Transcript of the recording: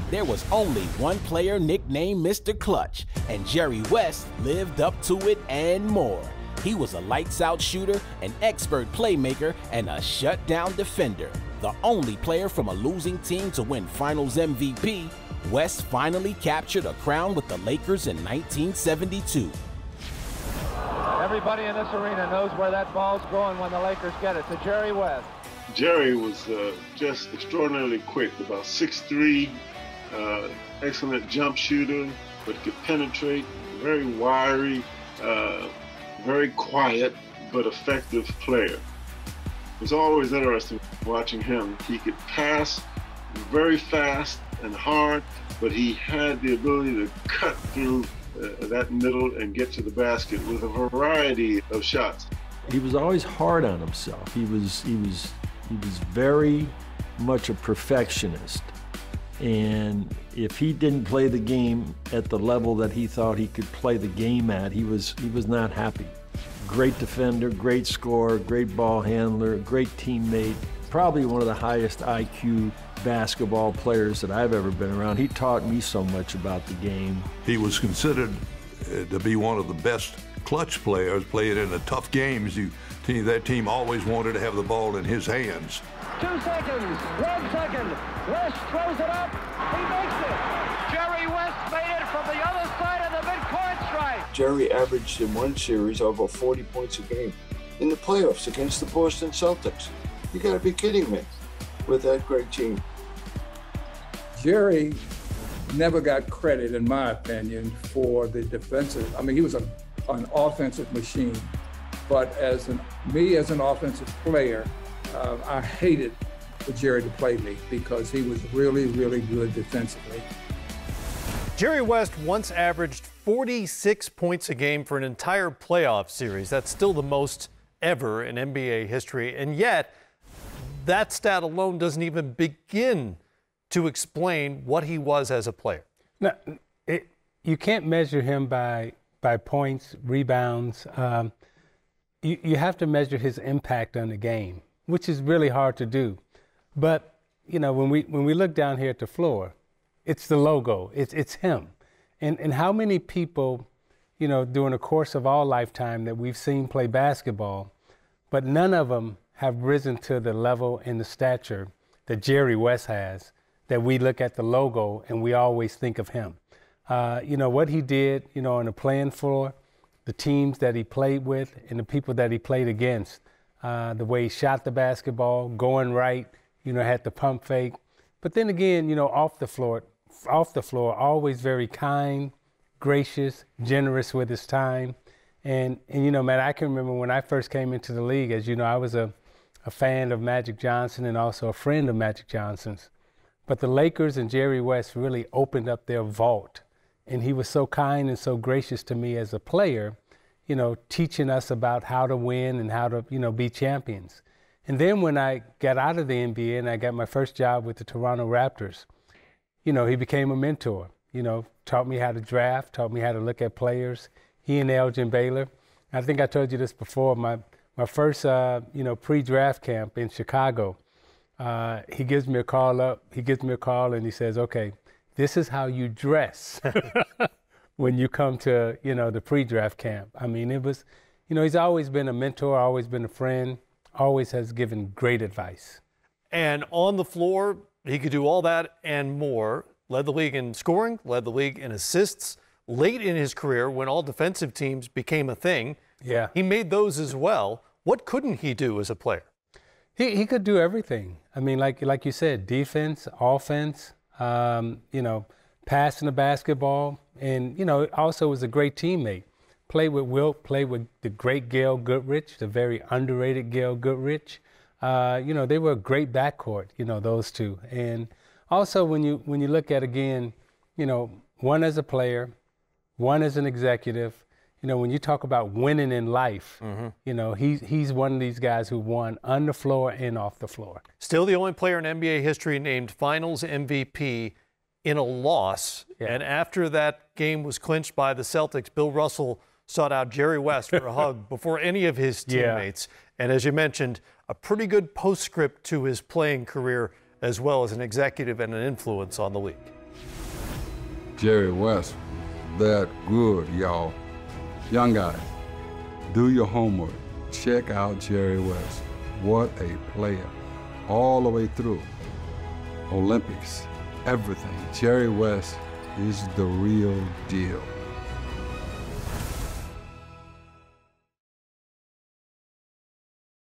There was only one player nicknamed Mr. Clutch, and Jerry West lived up to it and more. He was a lights-out shooter, an expert playmaker, and a shutdown defender. The only player from a losing team to win Finals MVP, West finally captured a crown with the Lakers in 1972. Everybody in this arena knows where that ball's going when the Lakers get it, to Jerry West. Jerry was just extraordinarily quick, about 6'3", excellent jump shooter, but could penetrate, very wiry, very quiet, but effective player. It was always interesting watching him. He could pass very fast and hard, but he had the ability to cut through that middle and get to the basket with a variety of shots. He was always hard on himself. He was very much a perfectionist. And if he didn't play the game at the level that he thought he could play the game at, he was not happy. Great defender, great scorer, great ball handler, great teammate, probably one of the highest IQ basketball players that I've ever been around. He taught me so much about the game. He was considered to be one of the best clutch players, playing in the tough games. That team always wanted to have the ball in his hands. 2 seconds, 1 second. West throws it up. He makes it. Jerry West made it from the other side of the midcourt stripe. Jerry averaged in one series over 40 points a game in the playoffs against the Boston Celtics. You got to be kidding me with that great team. Jerry never got credit, in my opinion, for the defensive. I mean, he was an offensive machine, but as an offensive player, I hated for Jerry to play me because he was really, really good defensively. Jerry West once averaged 46 points a game for an entire playoff series. That's still the most ever in NBA history, and yet that stat alone doesn't even begin to explain what he was as a player. No, you can't measure him by points, rebounds. You have to measure his impact on the game, which is really hard to do. But you know, when we look down here at the floor, it's the logo. It's him. And how many people, you know, during the course of our lifetime that we've seen play basketball, but none of them have risen to the level and the stature that Jerry West has, that we look at the logo and we always think of him. You know, what he did, you know, on the playing floor, the teams that he played with and the people that he played against, the way he shot the basketball, going right, you know, had the pump fake. But then again, you know, off the floor, always very kind, gracious, generous with his time. And you know, man, I can remember when I first came into the league, as you know, I was a fan of Magic Johnson and also a friend of Magic Johnson's. But the Lakers and Jerry West really opened up their vault. And he was so kind and so gracious to me as a player, you know, teaching us about how to win and how to, you know, be champions. And then when I got out of the NBA and I got my first job with the Toronto Raptors, you know, he became a mentor, you know, taught me how to draft, taught me how to look at players. He and Elgin Baylor. I think I told you this before, my first, you know, pre-draft camp in Chicago, he gives me a call and he says, okay, this is how you dress when you come to, you know, the pre-draft camp. I mean, it was, you know, he's always been a mentor, always been a friend, always has given great advice. And on the floor, he could do all that and more. Led the league in scoring, led the league in assists. Late in his career, when all defensive teams became a thing, yeah, he made those as well. What couldn't he do as a player? He could do everything. I mean, like you said, defense, offense, you know, passing the basketball, and, you know, also was a great teammate. Played with Wilt, played with the great Gail Goodrich, the very underrated Gail Goodrich. You know, they were a great backcourt, you know, those two. And also when you look at, again, you know, one as a player, one as an executive, you know, when you talk about winning in life, you know, he's one of these guys who won on the floor and off the floor. Still the only player in NBA history named Finals MVP in a loss. Yeah. And after that game was clinched by the Celtics, Bill Russell sought out Jerry West for a hug before any of his teammates. Yeah. And as you mentioned, a pretty good postscript to his playing career as well as an executive and an influence on the league. Jerry West, that good, y'all. Young guys, do your homework. Check out Jerry West. What a player. All the way through. Olympics, everything. Jerry West is the real deal.